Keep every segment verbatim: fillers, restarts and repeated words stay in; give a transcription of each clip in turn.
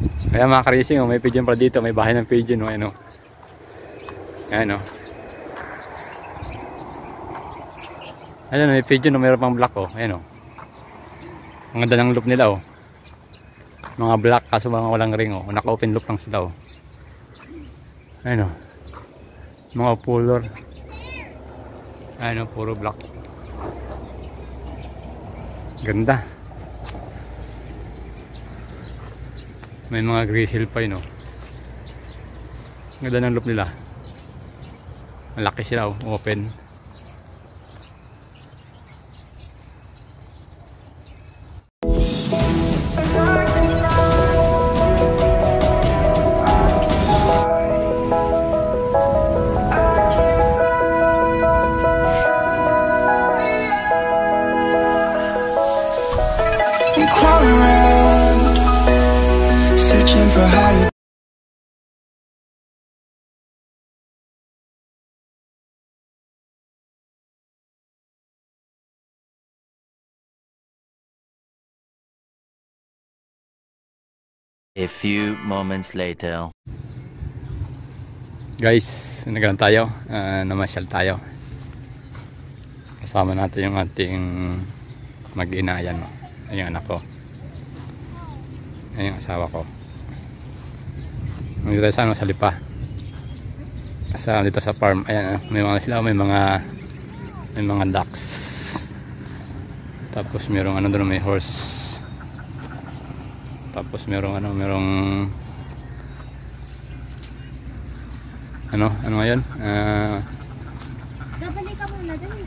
Kaya mga ka-racing, oh, may pigeon pala dito. May bahay ng pigeon. Oh, ayan, oh. Ayan, oh. Ayan, may pigeon. Oh, mayroon pang black. Oh. Ayan, oh. Ang ganda ng loop nila. Oh. Mga black kaso mga walang ring. Oh. Naka-open loop lang sila. Oh. Ayan, oh. Mga puller. Ayan, oh, puro black. Ganda. May mga grizzle pa yun, oh. Ganda ng loop nila. Malaki sila, oh. Open. For higher. A few moments later. Guys, nagkaroon tayo, uh, namasyal tayo. Kasama natin yung ating mag-ina. Ayan, yung anak ko. Ayan yung asawa ko. Dito tayo sa, ano, sa Lipa. Sa dito sa farm. Ayan, may mga sila, may mga may mga ducks. Tapos merong ano doon, may horse. Tapos merong ano, merong ano, ano ngayon? Ah, Babalik ka muna dun.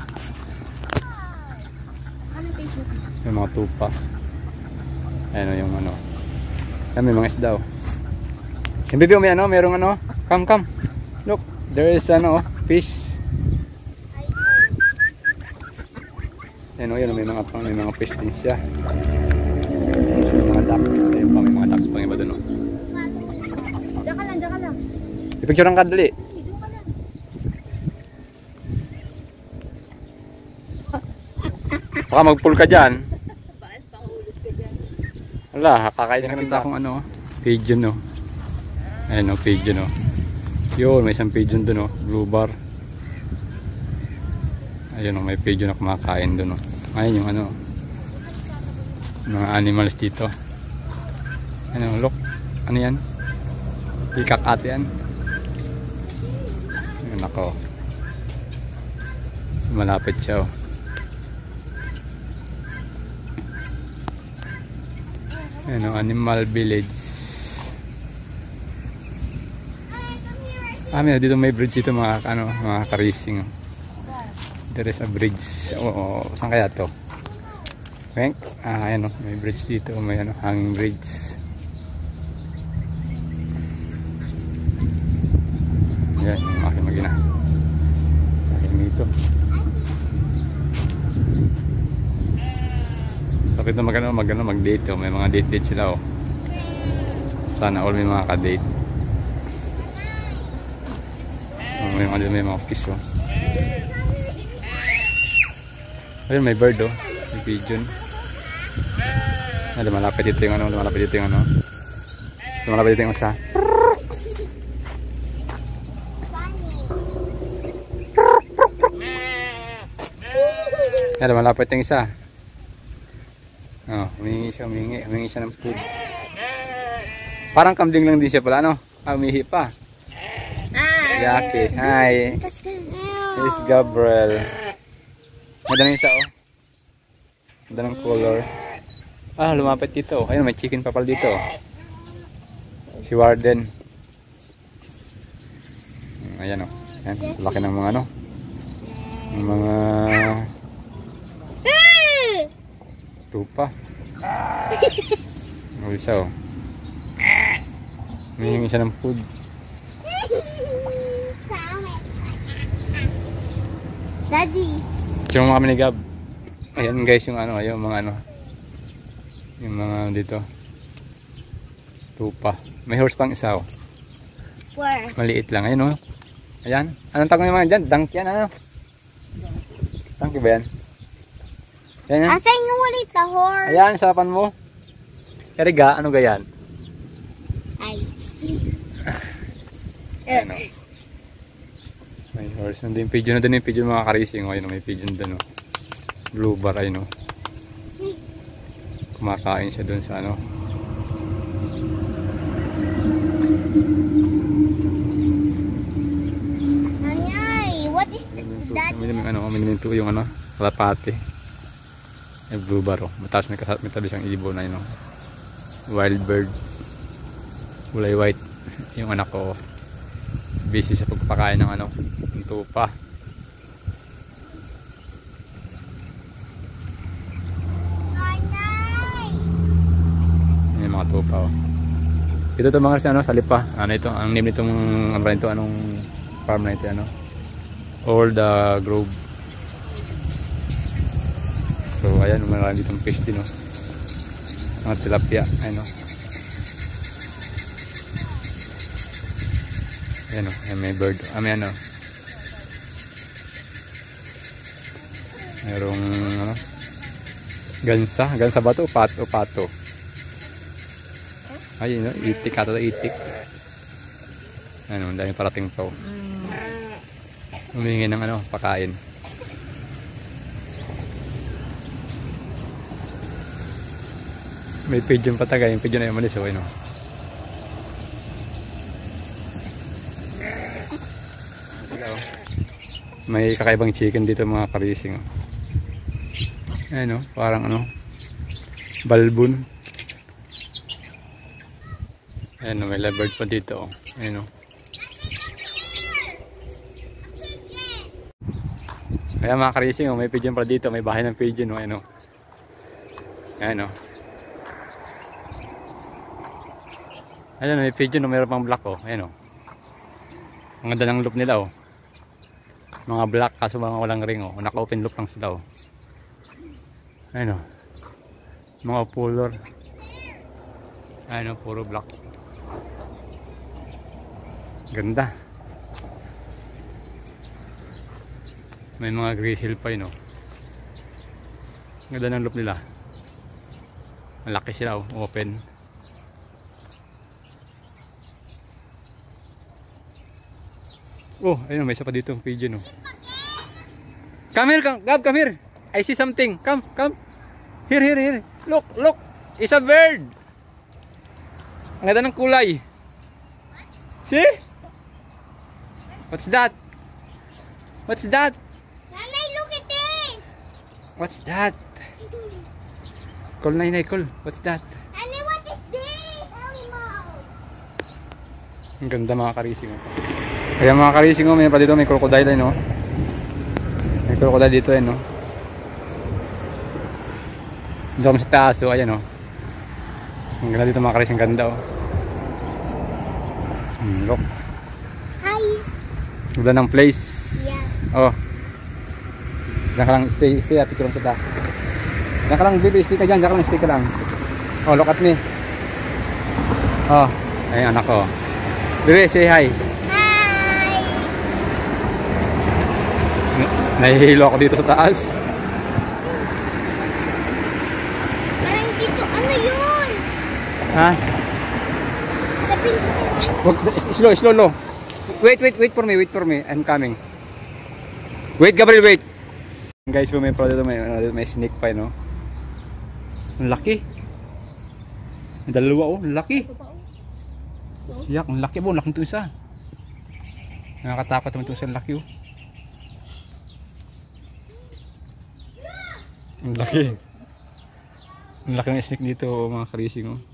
Ano face mo? may mga tupa. Ayan yung ano. Ayan, may mga isda, oh. Yung bibi, may ano, merong ano, come come, look, there is ano, fish. Ayan, oh, yan, may mga pang, may mga fish din siya. May mga ducks, ayun pa, may mga ducks pang iba dun, oh. Diyan ka lang, diyan ka lang. I-picture ang kadali. Doon ka lang. Baka mag-pull ka dyan. Bakit pangulot ka dyan? Wala, kakain ka nita akong ano, pigeon, oh. Ayan, oh, pigeon, oh. Yun, may isang pigeon dun, oh. Blue bar. Ayun, oh, may pigeon na kumakain dun, oh. Ayun yung ano, mga animals dito. Ano, look. Ano yan? Peacock ate yan. Ayun ako. Malapit siya, oh. Ayun, oh, animal village. Ah, may dito may bridge dito mga ano, mga ka-racing. There is a bridge. Oo, oh, saan kaya to? Weng? Ah, ayan, oh, may bridge dito, may ano, hanging bridge. Yan, yung aking mag-ina. Aking dito. So, ito mag-ano, mag-ano, mag-date, oh. May mga date-date sila, oh. Sana all may mga ka-date. May mga, may mga fish, oh. Ayun, may bird, oh. May pigeon. Ah, lumalapit dito yung ano, lumalapit dito yung ano. Lumalapit dito yung isa. Ayun, lumalapit yung isa. Oh, humingi siya, humingi, humingi siya ng food. Parang kambing lang din siya pala, ano? Ah, humihi pa. Jackie, hi. Here's Gabriel. Ganda ng isa, oh. Ganda ng color. Ah, lumapit dito. Ayun, may chicken pa pala dito. Si Warden. Ayan, oh. Ayan, laki ng mga ano. Ng mga tupa. Oh, isa, oh. May yung isa ng food. Daddy. Yung mga kami ni Gab. Ayan guys, yung ano, yung mga ano. Yung mga dito. Tupa. May horse pang isa, oh. Where? Maliit lang. Ayan, oh. Ayan. Anong tawag naman dyan? Dunk yan, ano? Dunk ba yan? Ayan, yan. Asan yung ulit na horse? Ayan, sa harapan mo. Eriga, ano gayan? Hi. Ayan o. May horse. Nandun yung pigeon na din yung pigeon mga ka-racing. Ayun o, may pigeon dun o. Blue bar ayun o. Kumakain siya dun sa ano. Nanay, what is that? May ano, miniminto yung ano, kalapati. May blue bar o. Mataas may, may tabi siyang ibon na yun o. Wild bird. Kulay white. Yung anak ko busy sa pagpapakain ng ano, ng tupa. Nanay! Yung mga tupa o. Ito to mga ano, salipa. Ano ito? Ang name nitong ano ba ito? Anong farm na ito? Ano? Old uh, Grove. So ayan, marami ditong fish din o. Mga tilapia. Ayan o. Ayan o. Ayan, may bird. Ah, may ano. Mayroong ano. Gansa. Gansa ba ito? Pato. Pato. Ayun o. Itik. Kato itik. Ano. Ang dami parating pa o. Humingi ng ano. Pakain. May pigeon pa taga. Yung pigeon na yung malis o. Ayun o. May kakaibang chicken dito mga ka-racing. Ayan o, parang ano, balbon. Ayan o, may lovebird pa dito o. Ayan o. Kaya mga ka-racing o, may pigeon pa dito, may bahay ng pigeon o. Ayan o. Ayan o. Ayan o, may pigeon o, mayroon pang black o. Ayan o. Ang ganda ng loop nila o. Mga black kaso mga walang ring oh. Naka open loop lang sila oh. Ayun oh. Mga puller. Ayun oh, puro black. Ganda. May mga grizzle pa yun oh. Ganda ng loop nila. Malaki sila oh, open. Oh, ayun, may isa pa dito ang pigeon oh. Come here, come, Gab, come here. I see something. Come, come. Here, here, here. Look, look. It's a bird. Ang ganda ng kulay. See? What's that? What's that? Nanay, look at this! What's that? Call na inay, call. What's that? Nanay, what is this animal? Ang ganda mga ka-racing oh. Kaya mga ka-racing oh, may pa dito may crocodile eh no. May crocodile dito eh no. Dito kami sa taas oh, ayan oh. Ang ganda dito mga ka-racing, ganda oh. Hmm, look. Hi. Ganda ng place. Yeah. Oh. Diyan ka lang, stay, stay at picture kita. Diyan ka lang, baby, stay ka dyan, diyan ka lang, stay ka lang. Oh, look at me. Oh, ayun anak ko. Baby, say hi. Nahihilo ako dito sa taas. Parang dito, ano yun? Ha? Sabi, Wag, slow, slow, slow. Wait, wait, wait for me, wait for me. I'm coming. Wait, Gabriel, wait. Guys, may pro dito, may, may snake pa, no? Ang laki. May dalawa, oh. Ang laki. Yak, ang laki po. Ang laki ito isa. Nakakatakot naman ito isa. Ang laki, oh. Ang laki. Ang laki ng snake dito oh, mga ka-racing oh.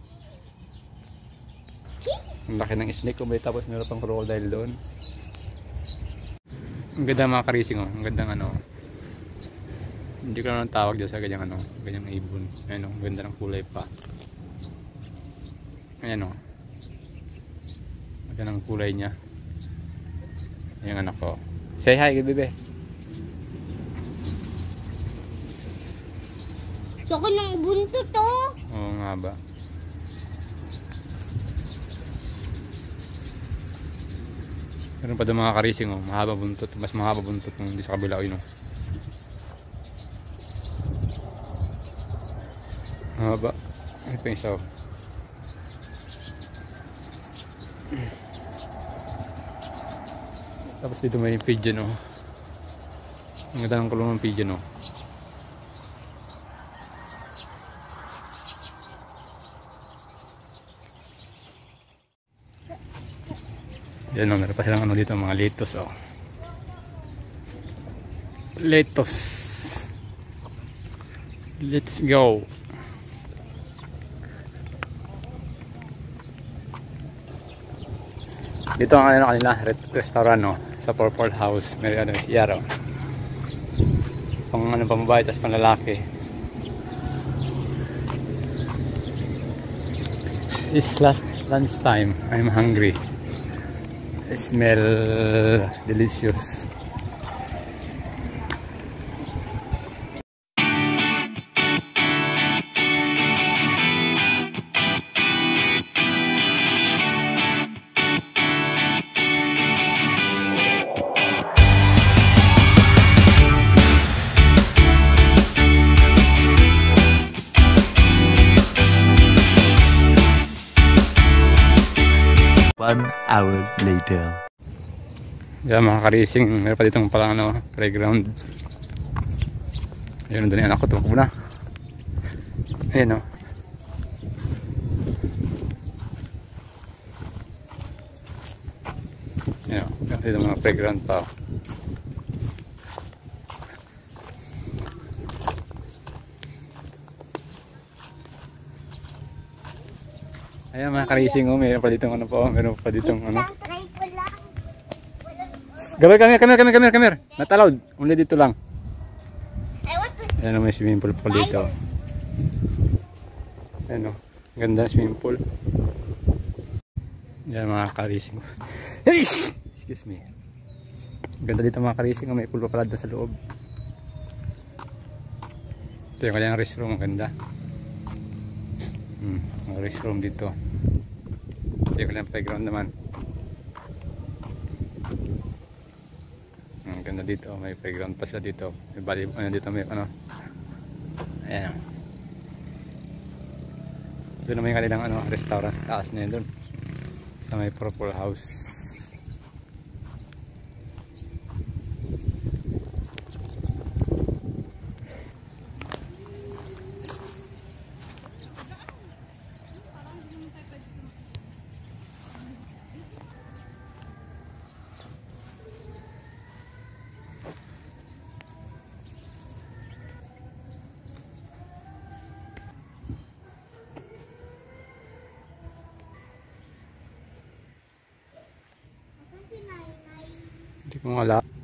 Ang laki ng snake oh, may tapos meron pang crocodile doon. Ang ganda mga ka-racing oh, ang gandang ano. Hindi ko naman tawag dyan sa ganyang ano, ganyang ibon. Ayan oh, ganda ng kulay pa. Ayan oh. Ganda ng kulay niya. Ayan anak ko. Say hi, good bebe. Saka ng buntot to. Oo nga ba. Meron pa doon mga ka-racing oh, mahaba buntot, mas mahaba buntot nung di sa kabila yun oh. Mahaba. Ano pa yung isa oh. Tapos dito may pigeon, oh. Ang ganda ng kulungan ng pigeon, oh. Yan, oh, meron pa silang ano dito, mga lettuce, oh. Lettuce. Let's go. Dito ang ano kanila, restaurant, no, sa Purple House. May ano siya, oh. Pang ano, pambabae, tapos pang lalaki. It's last lunch time. I'm hungry. It smell delicious. One hour later. Yan, mga ka-racing, meron pa ditong palang ano, playground. Ayun, doon yung anak ko, tumakbo na. Ayun, oh. Ayun, oh. Dito mga playground pa, oh. Ayan, mga ka-racing, oh, meron pa ditong ano po, meron pa ditong ano. Try ko lang. Gabi, come here, come here, come here, come here, come here. Not allowed. Only dito lang. I want to. Ayan o, may swimming pool po dito. Ayan o, ganda swimming pool. Ayan mga ka-racing. Excuse me. Ganda dito mga ka-racing. May pool pa pala doon sa loob. Ito yung kanyang restroom. Ganda. Hmm, ang restroom dito. Ito yung kanyang playground naman. Ang ganda dito, may playground pa sila dito. May volleyball, ano dito may ano. Ayan. Doon naman yung kanilang ano, restaurant sa taas na yun doon. Sa may Purple House. Hindi ko wala.